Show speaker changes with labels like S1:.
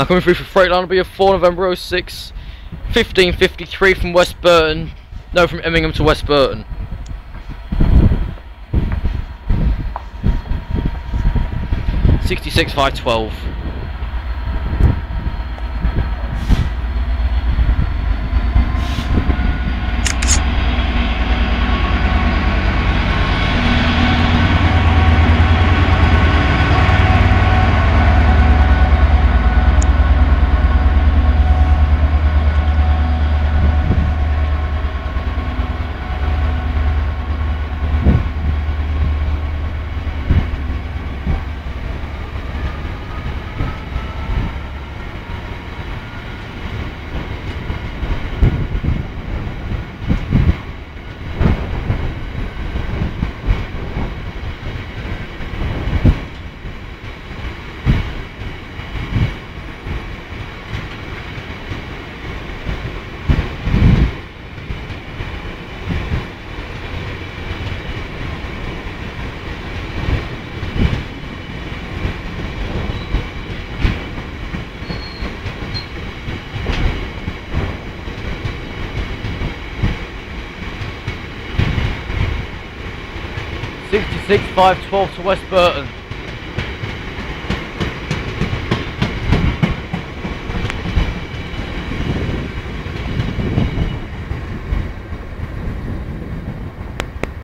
S1: I'm coming through for Freightliner B of 4 November 06, 1553 from West Burton. No, from Immingham to West Burton. Sixty-six 512. Sixty-six 512 to West Burton.